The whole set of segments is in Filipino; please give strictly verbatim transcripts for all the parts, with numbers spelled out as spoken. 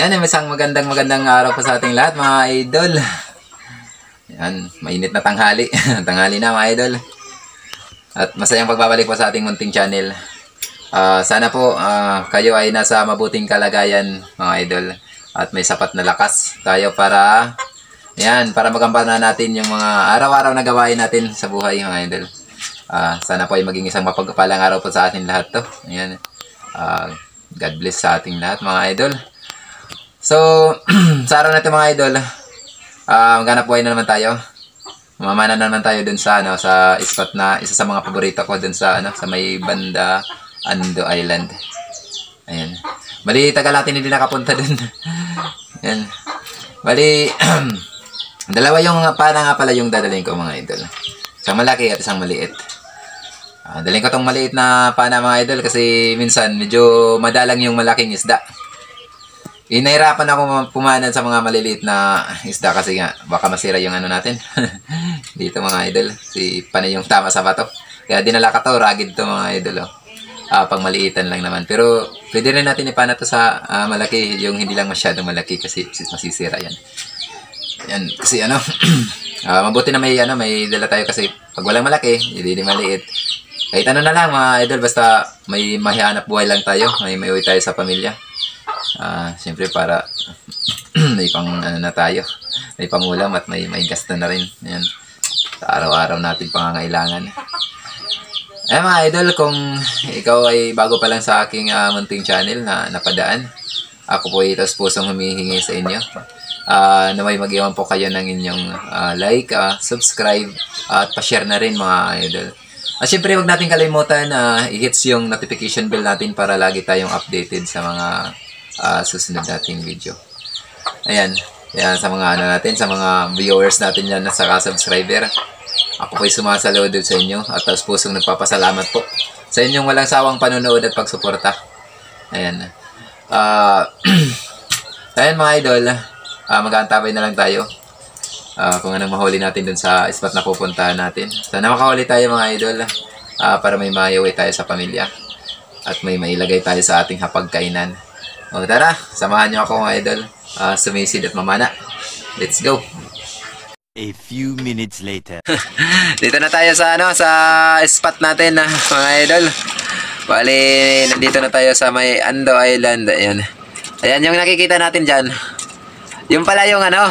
Yan, isang magandang magandang araw po sa ating lahat mga idol. Yan, mainit na tanghali. Tanghali na mga idol. At masayang pagbabalik po sa ating munting channel. Uh, sana po uh, kayo ay nasa mabuting kalagayan mga idol. At may sapat na lakas tayo para yan, para magampanan natin yung mga araw-araw na gawain natin sa buhay mga idol. Uh, sana po ay maging isang mapagpalang araw po sa ating lahat to. Ayan. Uh, God bless sa ating lahat mga idol. So, sa araw na ito mga idol, uh, maghanap buhay na naman tayo. Mamana na naman tayo dun sa, ano, sa spot na isa sa mga paborito ko dun sa, ano, sa may banda Ando Island. Ayan. Bali, tagal natin hindi nakapunta dun. Ayan. Bali, dalawa yung pana nga pala yung dadalhin ko mga idol. Isang malaki at isang maliit. Uh, dalhin ko tong maliit na pana mga idol kasi minsan medyo madalang yung malaking isda. Inahirapan ako pumanan sa mga maliliit na isda kasi nga baka masira yung ano natin. Dito mga idol, si panay yung tama sa bato. Kaya dinala ka to, ragid to mga idol. Oh. Uh, pang maliitan lang naman. Pero pwede rin natin ipana to sa uh, malaki, yung hindi lang masyadong malaki kasi masisira yan. Yan, kasi ano, uh, mabuti na may, ano, may dala tayo kasi pag walang malaki, hindi di maliit. Kahit ano na lang mga idol, basta may mahihanap buhay lang tayo, may may uwi tayo sa pamilya. Uh, Siyempre para may pang ano na tayo, may pangulam at may may gasto na rin. Ayan, sa araw-araw natin pangangailangan. Eh mga idol, kung ikaw ay bago pa lang sa aking uh, munting channel na napadaan, ako po ay taos pusong humihingi sa inyo. Uh, na may mag-iwan po kayo ng inyong uh, like, uh, subscribe, uh, at pa-share na rin mga idol. At syempre huwag natin kalimutan na uh, i-hits yung notification bell natin para lagi tayong updated sa mga uh, susunod nating video. Ayan, ayan sa mga ano natin, sa mga viewers natin yan at saka subscriber. Ako po'y sumasalaw sa inyo at taos pusong nagpapasalamat po sa inyong walang sawang panonood at pagsuporta. Ayan. Uh, ayan mga idol, uh, mag-aantabay na lang tayo. Uh, kung anong mahuli natin dun sa spot na pupuntahan natin. Sana makahuli tayo mga idol uh, para may maiuwi tayo sa pamilya at may mailagay tayo sa ating hapagkainan. O tara, samahan nyo ako mga idol, uh, sumisid at mamana. Let's go! A few minutes later. Dito na tayo sa ano sa spot natin uh, mga idol. Bali, nandito na tayo sa may Ando Island. Ayan. Ayan yung nakikita natin dyan. Yung pala yung ano,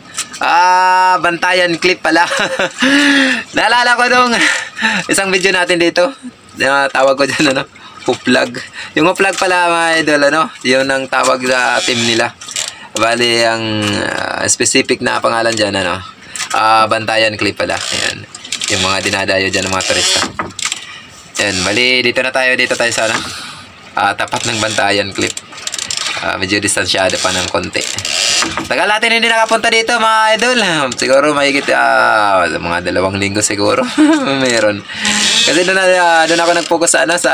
Ah, Bantayan Cliff pala. Naalala ko dong isang video natin dito. Uh, tawag ko dyan, ano, uplag. Yung uplag pala mga idol, ano, yun ang tawag sa team nila. Bali, ang uh, specific na pangalan dyan, ano, uh, Bantayan Cliff pala. Ayan. Yung mga dinadayo dyan ng mga turista. Ayan, bali, dito na tayo, dito tayo sa, ano, uh, tapat ng Bantayan Cliff. Uh, medyo distansyado pa ng konti. Tagal natin hindi nakapunta dito mga idol. Siguro mahigit uh, mga dalawang linggo siguro. Meron. Kasi doon, uh, doon ako nag-focus sa, ano, sa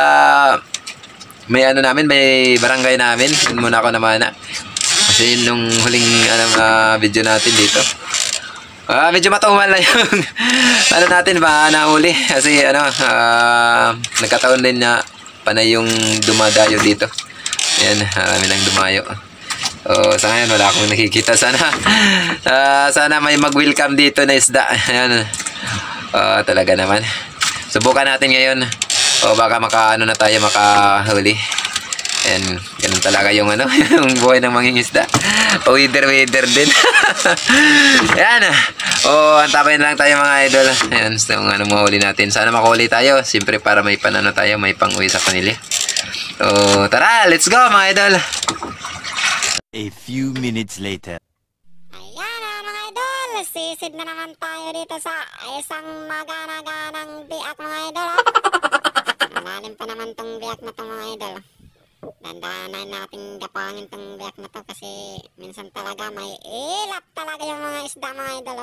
may ano namin, may barangay namin. Doon muna ako naman na. Kasi nung huling ano, uh, video natin dito, uh, medyo matumal na yung ano natin ba nahuli. Kasi ano, uh, nagkataon din na panay yung dumadayo dito. Ayan, marami nang dumayo. Oh, sa ngayon wala akong nakikita. Sana uh, sana may mag-welcome dito na isda. Ayan. Oh, talaga naman. Subukan natin ngayon. O oh, baka makaano na tayo, makahuli. Ayan, ganun talaga yung ano, yung buhay ng mangingisda. Weather-weather din. Ayan. Oh, antabayan lang tayo mga idol. Ayan, so, ano mahuli natin. Sana makahuli tayo. Siyempre para may panano tayo, may pang-uwi sa kanila. So, tara, let's go mga idol. A few minutes later. Ayan na mga idol, sisid na naman tayo dito sa isang magana-ganang biak mga idol. Malalim pa naman tong biak na to mga idol. Dandanan natin gapangin tong biak na to kasi minsan talaga may ilap talaga yung mga isda mga idol.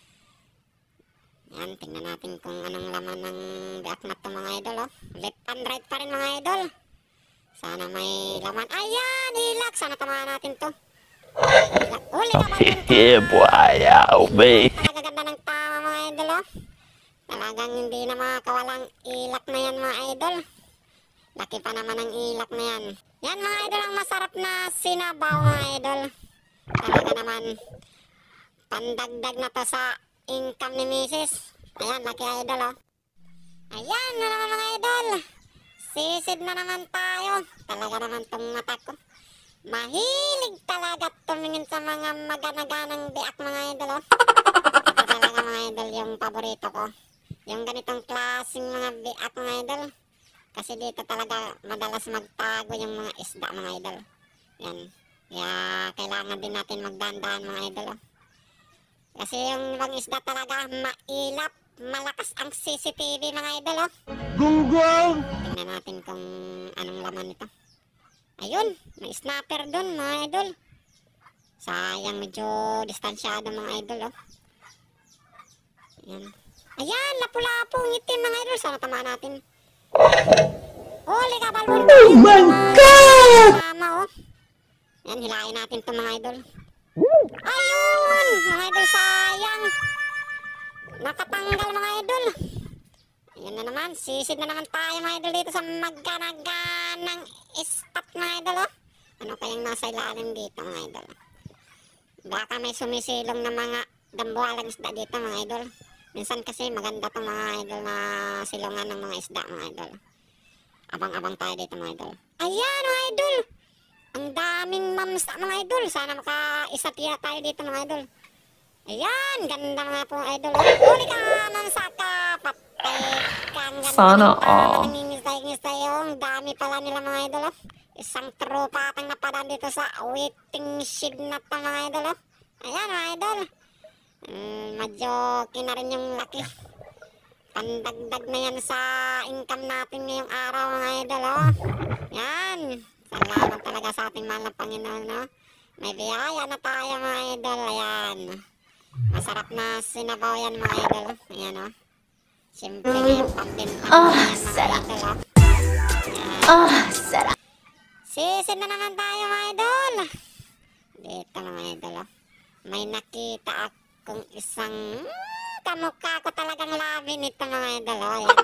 Yan, tingnan natin kung anong laman ng biak na to mga idol. Left and right pa rin mga idol. Sana may laman. Ayan, ilak. Sana tamaan natin to. Ilak. Uli naman din to. Yeah, boy. Oh, babe. Nagaganda ng tama mga idol, oh. Talagang hindi na makawalang ilak na yan mga idol. Laki pa naman ang ilak na yan. Yan mga idol, ang masarap na sinabaw mga idol. Talaga naman, pandagdag na to sa income ni misis. Ayan, laki idol oh. Ayan na naman mga idol. Sisid na naman tayo. Talaga naman tong mata ko. Mahilig talaga tumingin sa mga maganaganang biak mga idol oh. Ito talaga mga idol yung paborito ko. Yung ganitong klaseng mga biak mga idol. Kasi dito talaga madalas magtago yung mga isda mga idol. Yan. Kaya kailangan din natin magdandahan mga idol oh. Kasi yung ibang isda talaga mailap. Malakas ang C C T V mga idol oh. Gunggong! Tingnan natin kung anong laman nito. Ayun, may snapper dun mga idol. Sayang, medyo distansyado mga idol oh. Ayan. Ayan, lapu-lapu ngitim mga idol. Sana tamaan natin. Huli ka, balbon. Oh my God! Tama oh. Ayan, hilain natin to mga idol. Ayun, mga idol, sayang. Nakatanggal mga idol. Ayan na naman, sisid na naman tayo mga idol dito sa maganaganang spot mga idol oh. Ano kayang nasa ilalim dito mga idol? Baka may sumisilong na mga dambuhalang isda dito mga idol. Minsan kasi maganda tong mga idol na silungan ng mga isda mga idol. Abang-abang tayo dito mga idol. Ayan mga idol! Ang daming mamsa mga idol. Sana maka-isa tiya tayo dito mga idol. Ayan, ganda mga po idol. Huli ka, mamsa ka! Patay ka! Ang ganda Sana ng all. tama, nangingisay-ngisay oh. Ang dami pala nila mga idol oh. Isang tropa atang napadaan dito sa waiting shed na to mga idol oh. Ayan mga idol. Mm, medyo kinarin yung laki. Pandagdag na yan sa income natin ngayong araw mga idol oh. Yan. Salamat talaga sa ating mahal na Panginoon no. May biyaya na tayo mga idol. Ayan. Masarap na sinabaw yan mga idol. Ayan oh. Siyempre ngayon pambin. Ah, sarap. Idol, oh. Ah, sarap. Sisid na naman tayo mga idol. Dito mga idol oh. May nakita akong isang hmm, kamukha ko talagang labi nito mga idol oh. Ayan.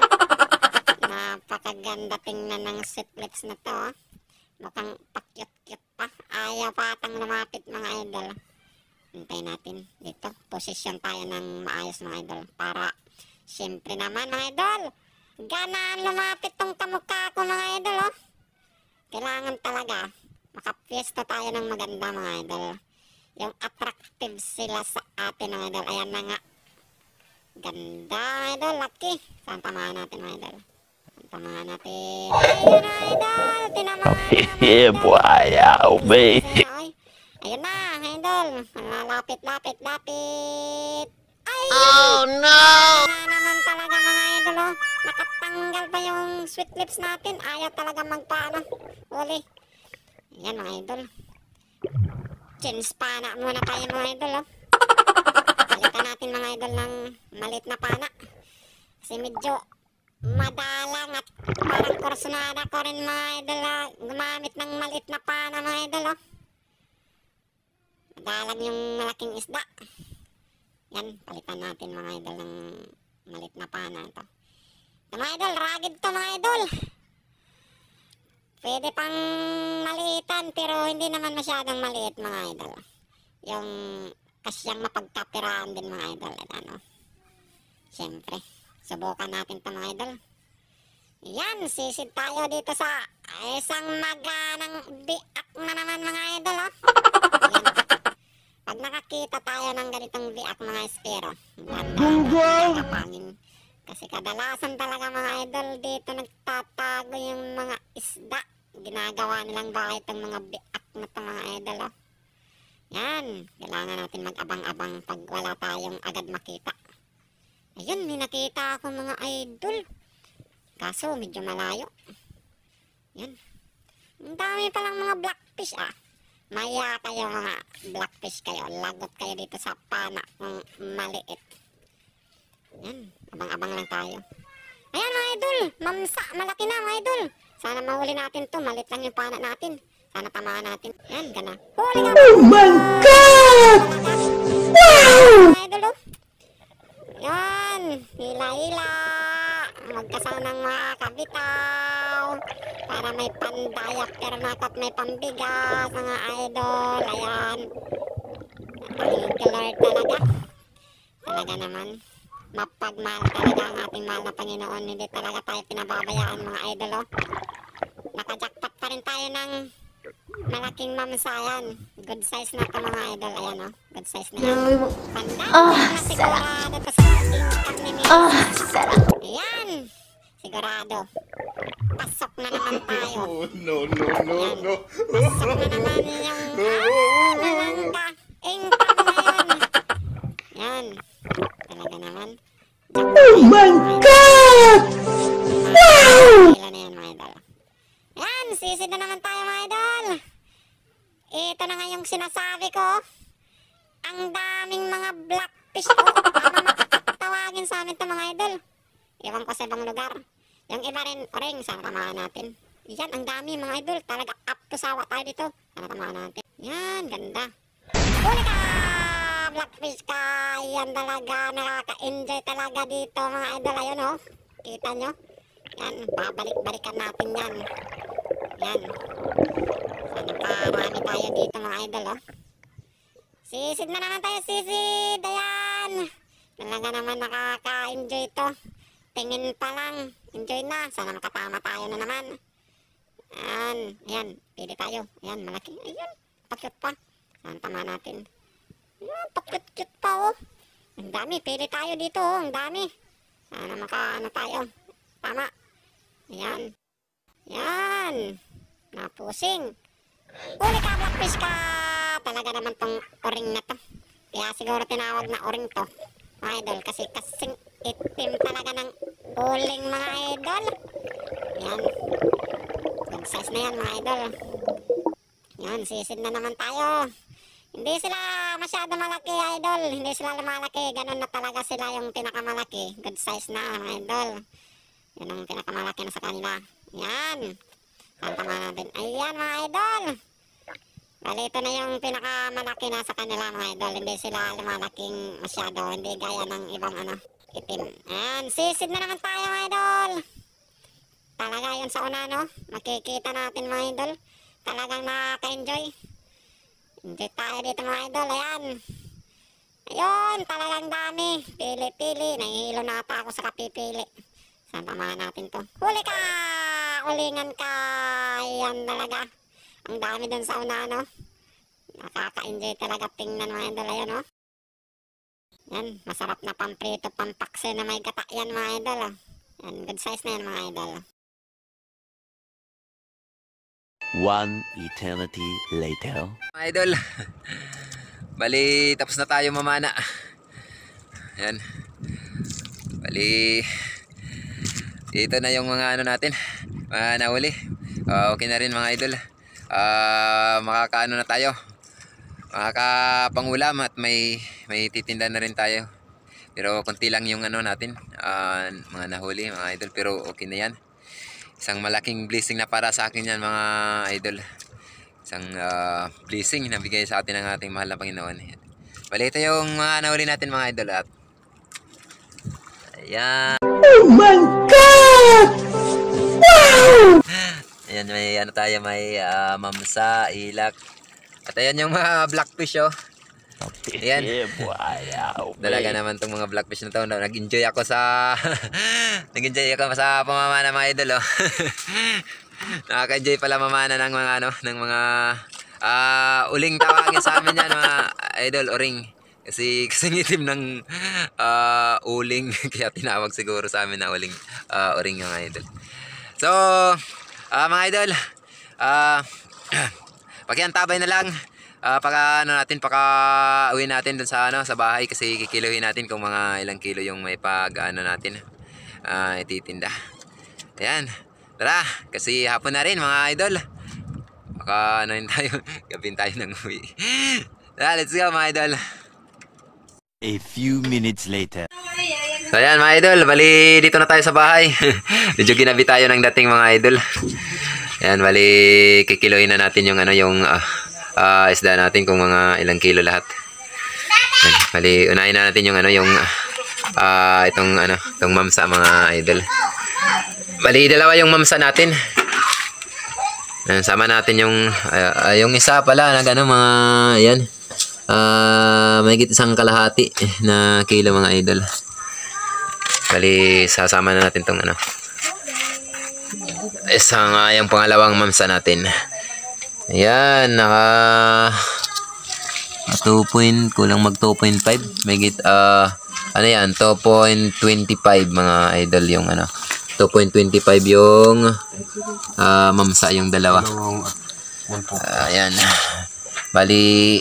Napakaganda tingnan ng sweet lips na to oh. Mukhang pakyut-kyut pa. Ayaw pa atang lumapit mga idol. Hintayin natin dito. Posisyon tayo ng maayos mga idol. Para siyempre naman mga idol. Ganaan lumapit tong kamukha ko mga idol oh. Kailangan talaga makapwesto tayo ng maganda mga idol. Yung attractive sila sa atin mga idol. Ayan na nga. Ganda mga idol. Lucky. Saan tamaan natin mga idol? Tamahan natin. Ayun na idol. Tinamaan na Yeah, boy. Yeah, me. Ayun na idol. Lapit, lapit, lapit. Ay! Oh no! Na naman talaga mga idol oh. Nakatanggal pa yung sweet lips natin. Ayaw talaga magpaano. Uli. Ayan mga idol. Change pana muna tayo mga idol oh. Palitan natin mga idol ng malit na pana. Kasi medyo madalang at parang kursunada ko rin mga idol ah, gumamit ng malit na pana mga idol oh. Madalang yung malaking isda. Yan, palitan natin mga idol ng malit na pana ito. Ito mga idol, rugged to mga idol. Pwede pang maliitan pero hindi naman masyadong maliit mga idol. Yung kasyang mapagkapiraan din mga idol. Ano? Siyempre. Subukan natin ito mga idol. Yan, sisid tayo dito sa isang maganang biak na naman mga idol oh. Yan. Pag nakakita tayo ng ganitong biak mga espero, Gunggong! kapangin. Kasi kadalasan talaga mga idol dito nagtatago yung mga isda. Ginagawa nilang bahay itong mga biak na ito mga idol oh. Yan, kailangan natin mag-abang-abang pag wala tayong agad makita. Ayun, may nakita ako mga idol. Kaso, medyo malayo. Yan. Ang dami palang mga blackfish ah. Maya kayo mga blackfish kayo. Lagot kayo dito sa pana kung maliit. Yan. Abang-abang lang tayo. Ayan mga idol. Mamsa. Malaki na mga idol. Sana mahuli natin to. Malit lang yung pana natin. Sana tamaan natin. Yan, gana. Huli ka. Oh my God! Wow! Mga idol oh. Yan. Hila-hila. Huwag ka sanang makakabitaw. Para may pandayapter na at may pambigas, mga idol. Ayan. Thank you, Lord talaga. Talaga naman. Mapagmahal talaga ang ating mahal na Panginoon. Hindi talaga tayo pinababayaan, mga idol. Oh. Nakajackpot pa rin tayo ng malaking mamsayan. Good size na ito, mga idol. Ayan, oh. Good size na yan. Pandang Ah, na sigurado ito sa income ni Miss. Ah, sarap. Ayan. Sigurado. Pasok na naman tayo. No, no, no, Ayan. no. Pasok na naman yung ah, malangka. Income na yan. Yan. Talaga naman. Oh my God! Wow! Ilan na yan, mga idol. Yan, sisid na naman tayo, mga idol. Ito na nga yung sinasabi ko. Ang daming mga blackfish ko. Ano makakatawagin sa amin ito, mga idol? Iwan ko sa ibang lugar. Yung iba rin, oring, sana tamaan natin. Yan, ang dami, mga idol. Talaga up to sawa tayo dito. Sana tamaan natin. Yan, ganda. Huli ka! Blackfish ka! Yan talaga, nakaka-enjoy talaga dito, mga idol. Ayun, oh. Kita nyo? Yan, babalik-balikan natin yan. Yan. Sana parami tayo dito, mga idol, oh. Sisid na naman tayo, sisid! Ayan! Talaga naman nakaka-enjoy to. Tingin pa lang. Enjoy na. Sana makatama tayo na naman. Ayan. Ayan. Pili tayo. Ayan, malaki. Ayan. Pakyut pa. Saan tama natin? Ayan, pakyut-kyut pa, oh. Ang dami. Pili tayo dito, oh. Ang dami. Sana makaano tayo. Tama. Ayan. Ayan. Napusing. Huli ka, blackfish ka. Talaga naman tong oring na to. Kaya siguro tinawag na oring to, mga idol. Kasi kasing itim talaga ng uling, mga idol. Ayan. Good size na yan, mga idol. Yan, sisid na naman tayo. Hindi sila masyado malaki, idol. Hindi sila lumalaki. Ganun na talaga sila yung pinakamalaki. Good size na, mga idol. Yan ang pinakamalaki na sa kanila. Yan. Saan tama natin? Ayan, mga idol. Bali, ito na yung pinakamalaki na sa kanila, mga idol. Hindi sila lumalaking masyado. Hindi gaya ng ibang ano, itim. Ayan, sisid na naman tayo, mga idol. Talaga yun sa una, no? Makikita natin, mga idol. Talagang nakaka-enjoy. Enjoy tayo dito, mga idol. Ayan. Ayun, talagang dami. Pili-pili. Nahihilo na ata ako sa kapipili. Saan tamahan natin to? Huli ka! Ulingan ka! Ayan talaga. Ang dami dun sa una, no? Nakaka-enjoy talaga tingnan, mga idol. Ayan, no? Yan, masarap na pamprito, pampakse na may gata yan, mga idol. Oh. Yan, good size na yan, mga idol. One eternity later. Mga idol, bali tapos na tayo mamana. Yan. Bali ito na yung mga ano natin, mga nahuli. Uh, okay na rin, mga idol. Uh, makakaano na tayo, makakapangulam at may may titinda na rin tayo. Pero konti lang yung ano natin, uh, mga nahuli, mga idol. Pero okay na yan. Isang malaking blessing na para sa akin yan, mga idol. Isang uh, blessing na bigay sa atin ng ating mahal na Panginoon. Bali, ito yung mga nahuli natin, mga idol. At ayan. Oh my God! Wow! Ayan, may ano tayo, may uh, mamsa, ilak. At ayan yung mga blackfish, oh. Ayan. Yeah, boy. Yeah, Dalaga naman tong mga blackfish na to. Nag-enjoy ako sa nag-enjoy ako sa pamamana, mga idol, oh. Nakaka-enjoy pala mamana ng mga ano, ng mga uh, uling tawagin sa amin yan, mga idol, uring. Kasi kasi itim ng uh, uling kaya tinawag siguro sa amin na uling, uh, uring, yung mga idol. So, uh, mga idol, uh, pakiantabay na lang. Uh, paka ano natin, paka uwi natin dun sa ano, sa bahay kasi kikiluhin natin kung mga ilang kilo yung may pag ano natin uh, ititinda. Ayan. Tara, kasi hapon na rin, mga idol. Baka ano yun tayo, gabin tayo ng uwi. Tara, let's go, mga idol. A few minutes later. So ayan, mga idol, bali dito na tayo sa bahay. Medyo ginabi tayo ng dating, mga idol. Ayan, bali kikiluhin na natin yung ano, yung uh, uh, isda natin kung mga ilang kilo lahat. Ayan, bali unahin na natin yung ano, yung uh, itong ano, itong mamsa, mga idol. Bali, dalawa yung mamsa natin. Ayan, sama natin yung, uh, yung isa pala, nag ano, mga, ayan. Uh, may isang kalahati na kilo mga idol. Bali, sasama na natin tong ano. Isang, uh, yung pangalawang mamsa natin. Ayan, naka two point, kulang mag two point five. May git, uh, ano yan, two point two five mga idol yung ano. two point two five yung uh, mamsa yung dalawa. Uh, ayan. Bali,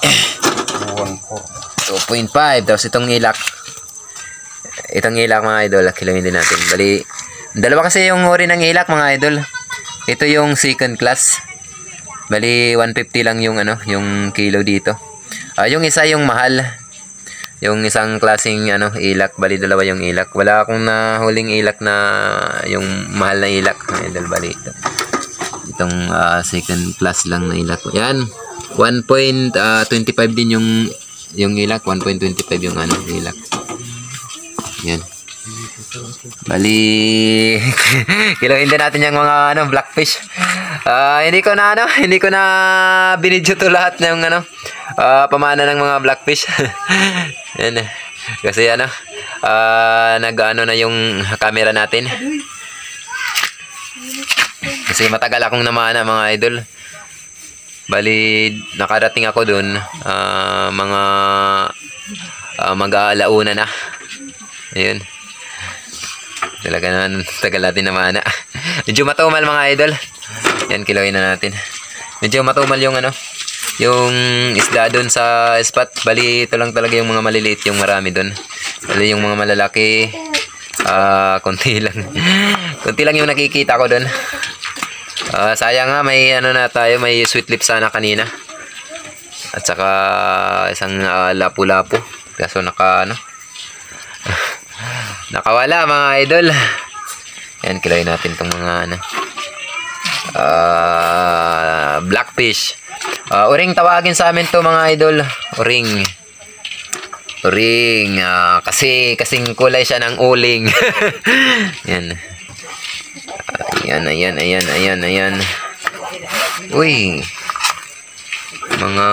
two point five. Tapos itong ilak. Itong ilak mga idol, kilawin din natin. Bali, dalawa kasi yung uri ng ilak mga idol. Ito yung second class. Bali, one fifty lang yung ano, yung kilo dito. Uh, yung isa yung mahal. Yung isang klaseng ano, ilak. Bali, dalawa yung ilak. Wala akong nahuling ilak na yung mahal na ilak mga idol. Bali, ito. Itong uh, second class lang na ilak. Yan. one point two five din yung yung ilak. one point two five yung ano, ilak. Yan. Bali, kilawin din natin yung mga ano, blackfish. Uh, hindi ko na ano, hindi ko na binidyo to lahat ng ano, uh, pamana ng mga blackfish. Yan. Kasi ano, uh, nag-ano na yung camera natin. Kasi matagal akong namana mga idol. Bali, nakarating ako dun, uh, mga uh, mag-aalauna na. Ayun. Talaga naman, tagal natin namana. Medyo matumal mga idol. Yan, kilawin na natin. Medyo matumal yung ano, yung isda doon sa spot. Bali, ito lang talaga yung mga maliliit, yung marami doon. Bali, yung mga malalaki, ah, uh, konti lang. Konti lang yung nakikita ko doon. Uh, sayang nga, may ano na tayo, may sweet lip sana kanina. At saka isang uh, lapu-lapu. Kaso naka ano, nakawala mga idol. Yan, kilawin natin itong mga ano, uh, blackfish. Uh, uring tawagin sa amin to mga idol. Uring. Uring. Uh, kasi kasing kulay siya ng uling. Yan. Ayan, ayan, ayan, ayan, ayan. Uy. Mga...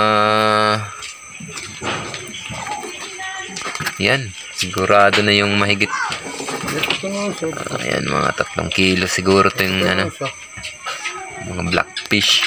Yan. Sigurado na yung mahigit. Uh, ayan, mga tatlong kilo siguro ito yung ano, mga blackfish.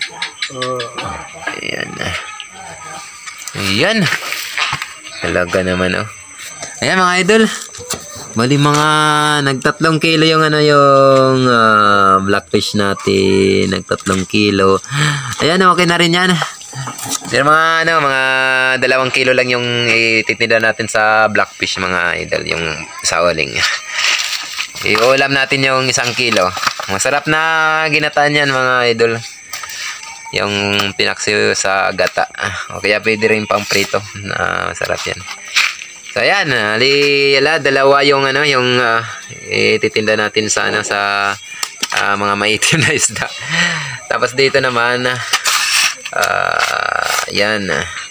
Ayan. Ayan. Talaga naman, oh. Ayan mga idol. Bali mga nagtatlong kilo yung ano yung uh, blackfish natin. Nagtatlong kilo. Ayan, okay na rin yan. Pero mga ano, mga dalawang kilo lang yung ititinda natin sa blackfish mga idol, yung sa uling. Iulam natin yung isang kilo. Masarap na ginataan yan mga idol. Yung pinaksiw sa gata. O kaya pwede rin pang prito na masarap yan. So ayan, ali yala, dalawa yung ano, yung uh, ititinda natin sa ano, sa uh, mga maitim na isda. Tapos dito naman uh, yan.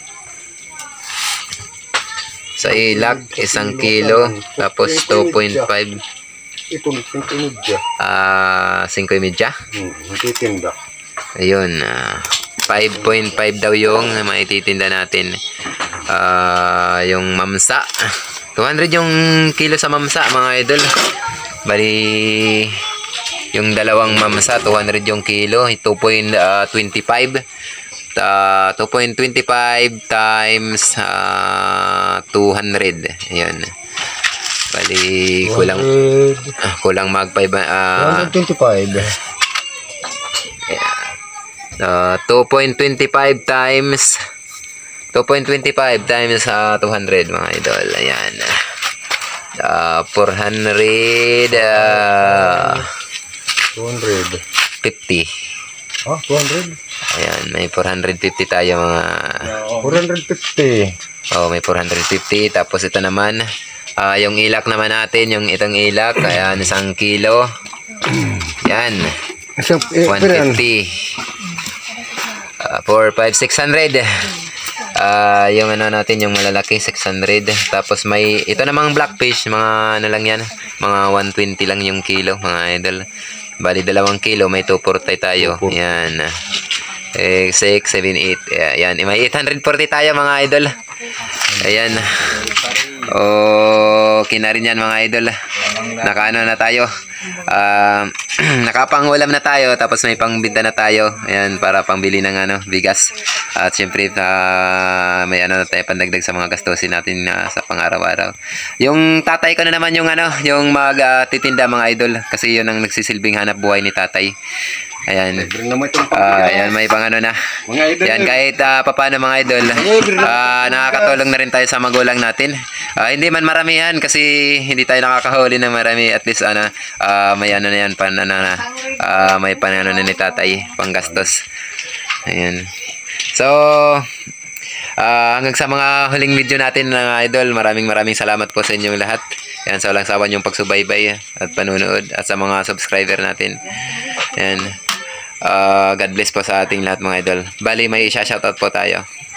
Sa ilak, isang kilo, tapos two point five. Itong singko media. Ah, singko media. Hmm, natitinda. Ayun, uh, five point five daw yung maititinda natin. Uh, yung mamsa. two hundred yung kilo sa mamsa, mga idol. Bali, yung dalawang mamsa, two hundred yung kilo. two point two five. Uh, two point two five times uh, two hundred. Ayun. Bali, kulang uh, kulang mag five uh, one twenty-five. Uh, two point two five times two point two five times uh, two hundred mga idol. Ayan. Uh, four hundred uh, two hundred fifty. Ah, two hundred? Ayan, may four hundred fifty tayo mga. four hundred fifty. Oh, may four hundred fifty. Tapos ito naman, uh, yung ilak naman natin, yung itong ilak, ayan, isang kilo. Yan. one fifty. Uh, four, five, six hundred. Ah, yung ano natin, yung malalaki, six hundred. Tapos may, ito namang blackfish, mga ano lang yan, mga one twenty lang yung kilo, mga idol. Bali, dalawang kilo, may two forty tayo. Yan. Eh, six, seven, eight. Ayan, may eight forty tayo, mga idol. Ayan. Okay na rin yan, mga idol. Nakaano na tayo. Uh, nakapangulam na tayo, tapos may pangbinta na tayo. Ayan, para pangbili ng ano, bigas. At syempre, uh, may ano na tayo, pandagdag sa mga gastusin natin uh, sa pang-araw-araw. Yung tatay ko na naman yung ano, yung magtitinda, uh, mga idol. Kasi yun ang nagsisilbing hanap buhay ni tatay. Ayan. Uh, ayan, may pang ano na. Ayan, kahit uh, papano, mga idol, uh, nakakatulong na rin tayo sa magulang natin. Uh, hindi man maramihan kasi hindi tayo nakakahuli ng marami. At least, ano, uh, may ano na yan, pan, ano na, uh, may pan, ano na ni tatay, panggastos. Ayan. So, uh, hanggang sa mga huling video natin, mga idol, maraming maraming salamat po sa inyong lahat. Ayan, sa walang sawa niyong pagsubaybay at panunood, at sa mga subscriber natin. Ayan. Uh, God bless po sa ating lahat, mga idol. Bali, may isa-shoutout po tayo.